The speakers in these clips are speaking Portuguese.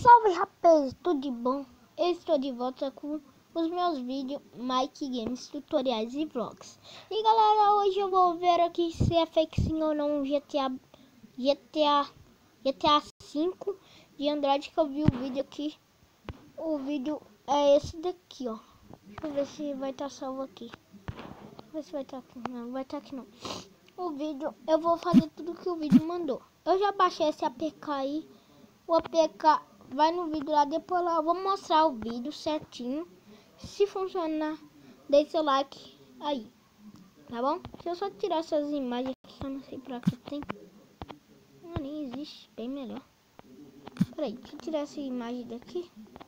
Salve rapaz, tudo de bom? Eu estou de volta com os meus vídeos Mike Games, tutoriais e vlogs. E galera, hoje eu vou ver aqui se é fake sim ou não um GTA 5 de Android, que eu vi o vídeo aqui. O vídeo é esse daqui, ó. Deixa eu ver se vai estar salvo aqui. Deixa eu ver se vai estar aqui. Não, vai estar aqui não. O vídeo, eu vou fazer tudo que o vídeo mandou. Eu já baixei esse APK aí. O APK vai no vídeo lá, depois lá eu vou mostrar o vídeo certinho. Se funcionar, deixe seu like aí, tá bom? Se eu só tirar essas imagens aqui, que eu não sei pra que tem. Não, nem existe, bem melhor. Peraí, deixa eu tirar essa imagem daqui.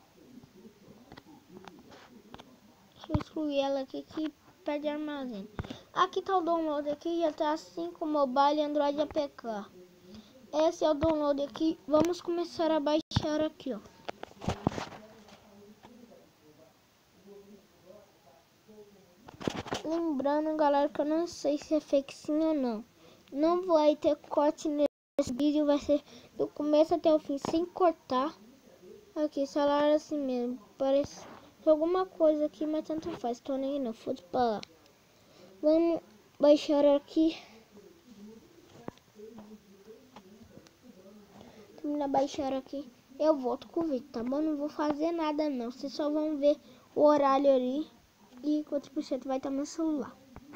Deixa eu excluir ela aqui que perde armazém. Aqui tá o download aqui, GTA 5 Mobile Android APK. Esse é o download aqui. Vamos começar a baixar aqui, ó. Lembrando, galera, que eu não sei se é fake sim ou não. Não vai ter corte nesse vídeo, vai ser do começo até o fim, sem cortar. Aqui, salário assim mesmo. Parece alguma coisa aqui, mas tanto faz. Tô nem não, foda pra lá. Vamos baixar aqui. Termina baixar aqui. Eu volto com o vídeo, tá bom? Não vou fazer nada não. Vocês só vão ver o horário ali. E quantos por cento vai estar no celular.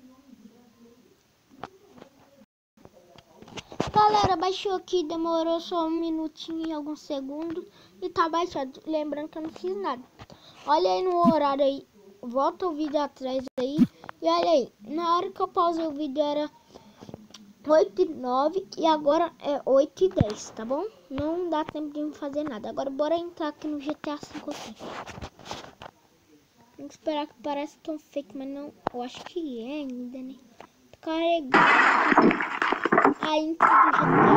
Galera, baixou aqui, demorou só um minutinho e alguns segundos. E tá baixado, lembrando que eu não fiz nada. Olha aí no horário aí, volta o vídeo atrás aí. E olha aí, na hora que eu pausei o vídeo era 8h09 e agora é 8h10, tá bom? Não dá tempo de fazer nada. Agora bora entrar aqui no GTA 5 aqui. Tem que esperar que parece tão fake, mas não, eu acho que é ainda, né? Carregando a intro do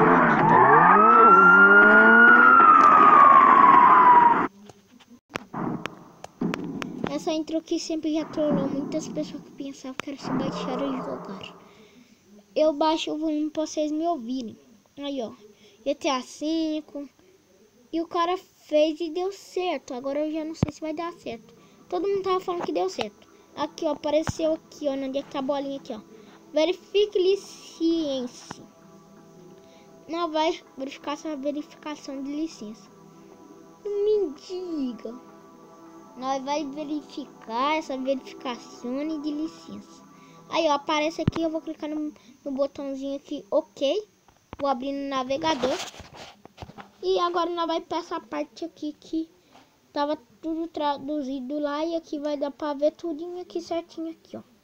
GTA. Essa intro aqui sempre já trollou muitas pessoas que pensavam que era se baixar e jogar. Eu baixo o volume pra vocês me ouvirem. Aí, ó, GTA 5. E o cara fez e deu certo. Agora eu já não sei se vai dar certo. Todo mundo tava falando que deu certo. Aqui, ó, apareceu aqui, ó, onde é que tá a bolinha aqui, ó. Verifique licença. Não vai verificar essa verificação de licença. Não me diga. Nós vai verificar essa verificação de licença. Aí, ó, aparece aqui, eu vou clicar no botãozinho aqui, ok. Vou abrir no navegador. E agora nós vai para essa parte aqui que tava tudo traduzido lá. E aqui vai dar para ver tudinho aqui certinho aqui, ó.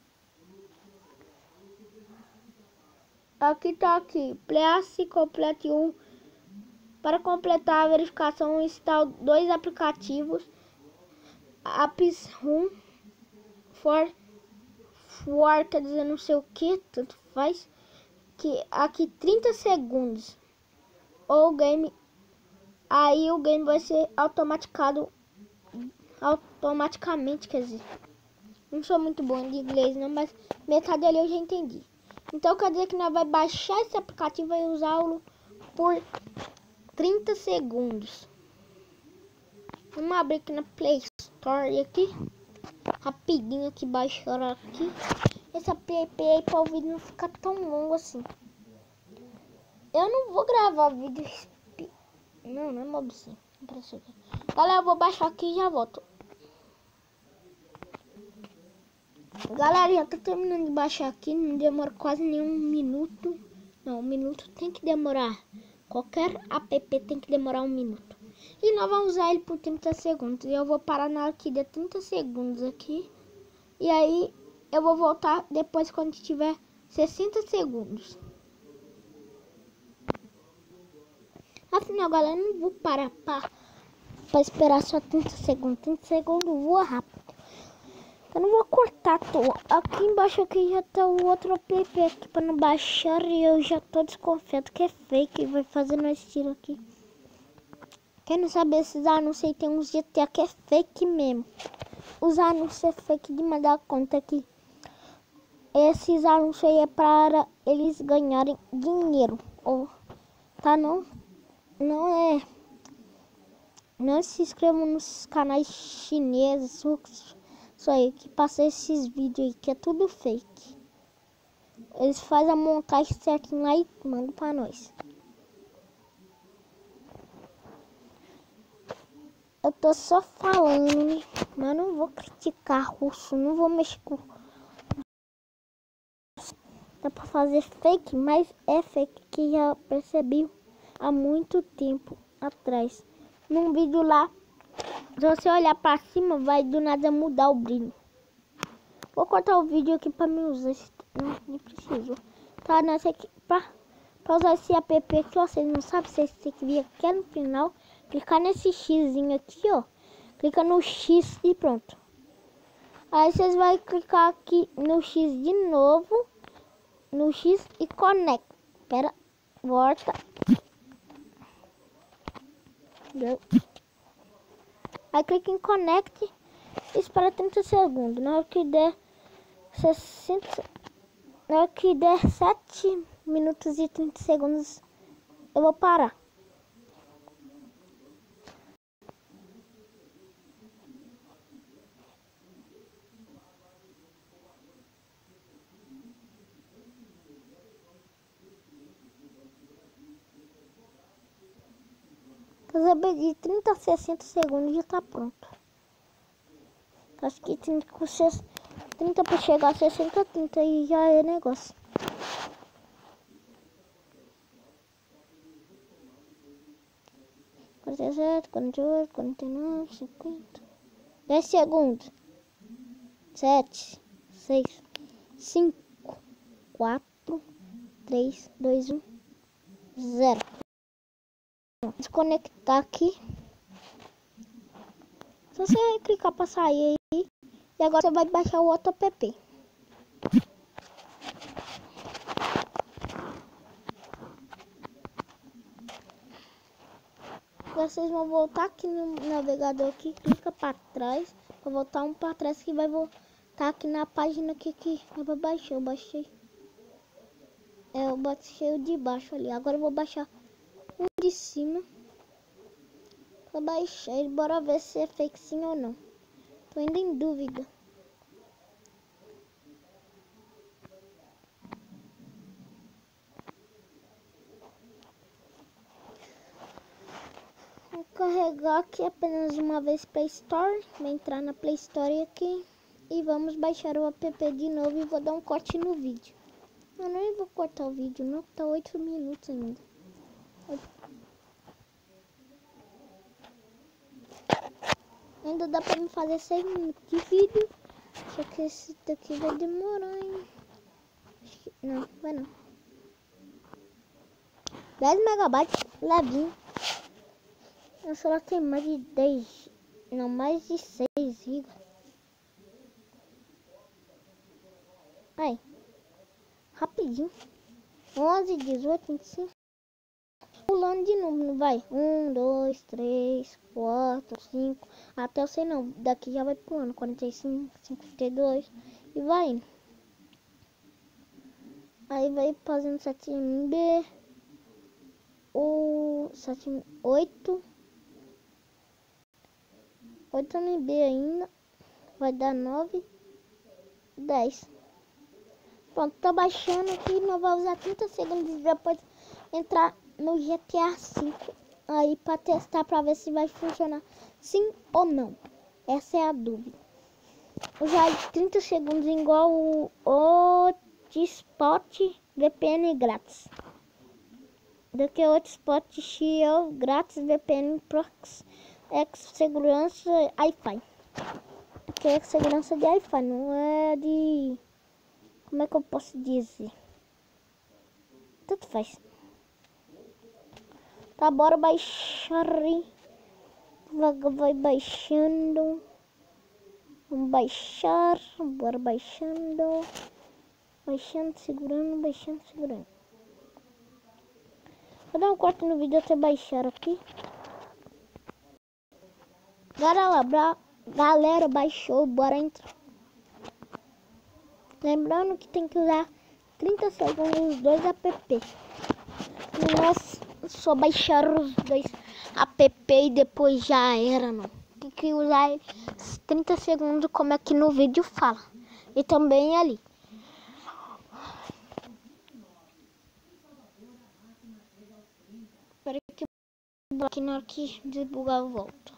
Aqui tá aqui, place complete 1. Para completar a verificação, instale 2 aplicativos. Apps Room for quer dizer não sei o que, tanto faz. Que aqui 30 segundos. Ou game. Aí o game vai ser automaticamente, quer dizer. Não sou muito bom de inglês não, mas metade ali eu já entendi. Então quer dizer que nós vai baixar esse aplicativo e usá-lo por 30 segundos. Vamos abrir aqui na Play Store aqui. Rapidinho aqui, baixar aqui. Esse app aí para o vídeo não ficar tão longo assim. Eu não vou gravar vídeo. Não é mob sim. Galera, eu vou baixar aqui e já volto. Galera, já tô terminando de baixar aqui. Não demora quase nenhum minuto. Não, um minuto tem que demorar. Qualquer app tem que demorar um minuto. E nós vamos usar ele por 30 segundos. E eu vou parar na hora que der 30 segundos aqui. E aí eu vou voltar depois quando tiver 60 segundos. Afinal, galera, eu não vou parar pra esperar só 30 segundos. 30 segundos voa rápido. Eu não vou cortar à toa. Aqui embaixo aqui já tá o outro app aqui pra não baixar. E eu já tô desconfiado que é fake. Vai fazer nós tiro aqui. Querendo saber esses anúncios aí? Tem uns GTA que é fake mesmo. Os anúncios é fake de mandar conta aqui. Esses anúncios aí é para eles ganharem dinheiro. Ou tá não? Não é Não se inscrevam nos canais chineses, isso aí, que passa esses vídeos aí, que é tudo fake. Eles fazem a montagem certinho lá e mandam pra nós. Eu tô só falando, né? Mas eu não vou criticar russo, não vou mexer com... Dá pra fazer fake, mas é fake que já percebi há muito tempo atrás. Num vídeo lá, se você olhar pra cima, vai do nada mudar o brilho. Vou cortar o vídeo aqui pra me usar esse... Não, nem preciso. Tá, nessa aqui, pra usar esse app aqui, ó, vocês não sabem, vocês têm que vir aqui no final, clicar nesse xzinho aqui, ó. Clica no X e pronto. Aí vocês vão clicar aqui no X de novo. No X e conecta. Espera, volta. Deu. Aí clica em Connect e espera 30 segundos. Na hora que der 60... Na hora que der 7 minutos e 30 segundos, eu vou parar. Fazer de 30 a 60 segundos já tá pronto. Acho que 30 para chegar a 60, 30 e já é negócio. Quarenta, 48, 49, 50. 10 segundos. 7, 6, 5, 4, 3, 2, 1, 0. Desconectar aqui. Só você clicar para sair aí. E agora você vai baixar o outro app. Vocês vão voltar aqui no navegador aqui, clica para trás, para voltar um para trás que vai voltar aqui na página que eu baixei. Eu baixei o de baixo ali. Agora eu vou baixar o de cima. Eu baixei, bora ver se é fake sim ou não. Tô ainda em dúvida. Vou carregar aqui apenas uma vez Play Store. Vou entrar na Play Store aqui. E vamos baixar o app de novo e vou dar um corte no vídeo. Eu nem vou cortar o vídeo não, tá 8 minutos ainda. Ainda dá pra me fazer 6 minutos de vídeo. Só que esse daqui vai demorar, hein? Não, vai não. 10 megabytes, levinho. Meu celular tem mais de 10, não, mais de 6 GB. Aí, rapidinho. 11, 18, 25. Pulando de novo, não vai? 1, 2, 3, 4, 5. Até eu sei não, daqui já vai pulando. 45, 52 e vai indo. Aí vai fazendo 7MB. O 8 MB ainda. Vai dar 9, 10. Pronto, tá baixando aqui. Não vai usar 30 segundos. Já pode entrar no GTA V. Aí pra testar, pra ver se vai funcionar sim ou não. Essa é a dúvida. Usar 30 segundos igual o Hotspot VPN grátis. Daqui é Hotspot Shield grátis VPN Prox segurança Wi-Fi. Que é segurança de Wi-Fi, não é de... Como é que eu posso dizer? Tanto faz. Tá, bora baixar. Vai baixando. Vamos baixar. Bora baixando. Baixando, segurando, baixando, segurando. Vou dar um corte no vídeo até baixar aqui. Galera, baixou, bora entrar. Lembrando que tem que usar 30 segundos os dois app. Não é só baixar os dois app e depois já era, não. Tem que usar 30 segundos como aqui no vídeo fala. E também ali. Espera que aqui na hora que desbugar eu volto.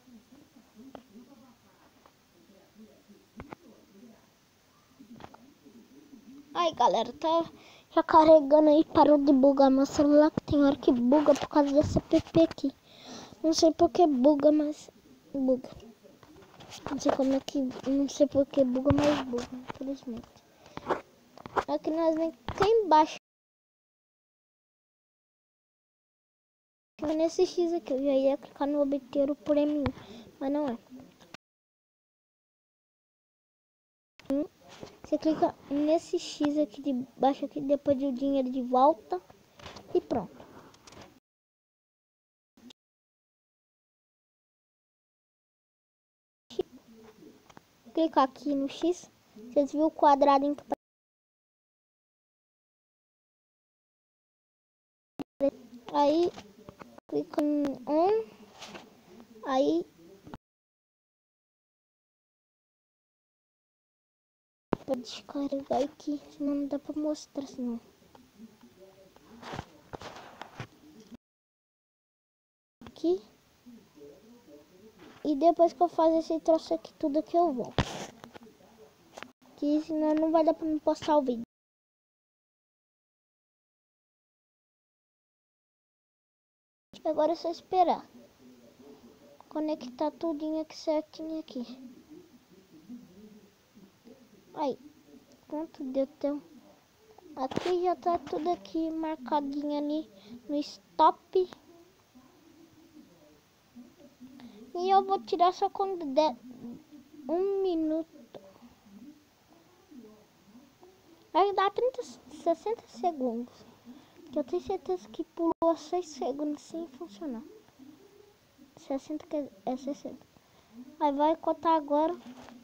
Aí galera, tá já carregando aí, parou de bugar meu celular, que tem hora que buga por causa dessa app aqui. Não sei por que buga, mas buga. Não sei como é que, não sei por que buga, mas buga, infelizmente. Aqui nós nem tem baixo. Nesse X aqui, eu já ia clicar no obter o prêmio, mas não é. Você clica nesse X aqui de baixo aqui, depois do dinheiro de volta e pronto. Clicar aqui no X, vocês viram o quadradinho que aí clica em on, aí pode descarregar aqui, senão não dá pra mostrar, senão. Aqui. E depois que eu fazer esse troço aqui, tudo aqui eu volto. Que senão não vai dar pra me postar o vídeo. Agora é só esperar conectar tudinho aqui certinho aqui. Aí, pronto, deu tempo. Aqui já tá tudo aqui marcadinho ali no stop. E eu vou tirar só quando der 1 minuto. Vai dar 60 segundos. Que eu tenho certeza que pulou 6 segundos sem funcionar. 60 que é 60. Aí vai contar agora.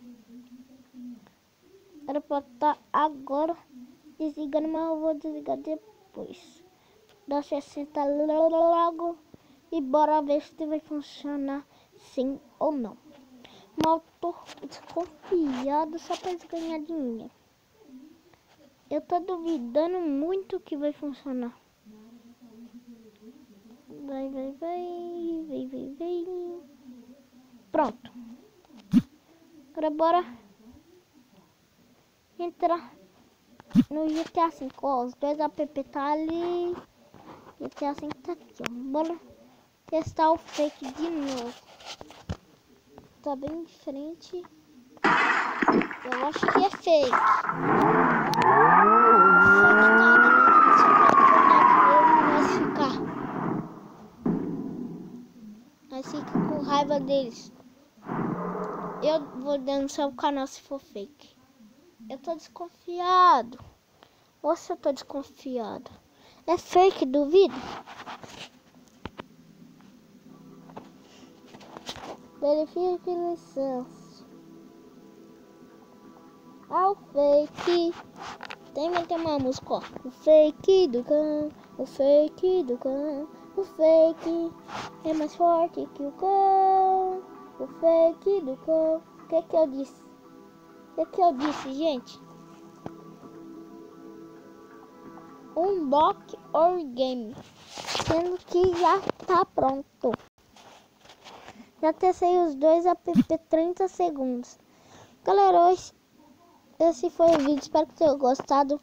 Era pra estar agora desligando, mas eu vou desligar depois. Dá 60 logo. E bora ver se vai funcionar sim ou não. Mas eu tô desconfiado só pra eles ganhar dinheiro. Eu tô duvidando muito que vai funcionar. Vai. Pronto. Agora bora entrar no GTA 5. Ó, os dois app tá ali. GTA 5 tá aqui, ó. Bora testar o fake de novo. Tá bem diferente. Eu acho que é fake. Mas fica com raiva deles. Eu vou denunciar o canal se for fake. Eu tô desconfiado. Ou se eu tô desconfiado? É fake, duvido? Verifique licença. Ah, o fake. Tem uma música, ó. O fake do cão. O fake do cão. O fake é mais forte que o cão. O fake do cão. O que eu disse? O que eu disse, gente? Unbox or game. Sendo que já tá pronto. Já testei os dois app 30 segundos. Galera, esse foi o vídeo. Espero que tenham gostado.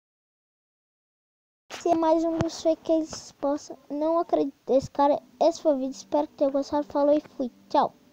Se é mais um dos fakes, possa. Não acredito nesse cara. Esse foi o vídeo. Espero que tenham gostado. Falou e fui. Tchau.